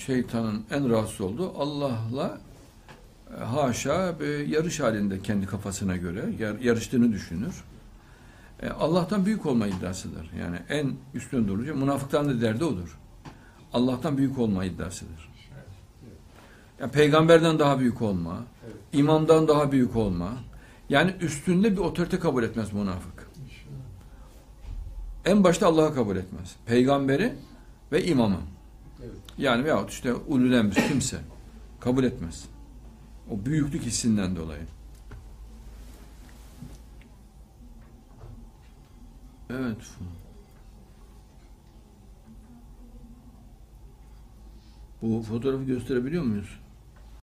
şeytanın en rahatsız olduğu Allah'la haşa bir yarış halinde kendi kafasına göre yarıştığını düşünür. Allah'tan büyük olma iddiasıdır. Yani en üstün durucu. Münafıktan da derdi odur. Allah'tan büyük olma iddiasıdır. Yani peygamberden daha büyük olma, imamdan daha büyük olma. Yani üstünde bir otorite kabul etmez münafık. En başta Allah'ı kabul etmez. Peygamberi ve imamı. Yani veyahut işte ulul emr kimse kabul etmez. O büyüklük hissinden dolayı. Evet. Bu fotoğrafı gösterebiliyor muyuz?